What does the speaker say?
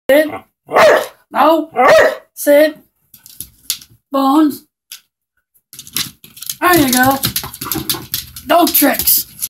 Sit. No. Sit. Bones. There you go. No tricks.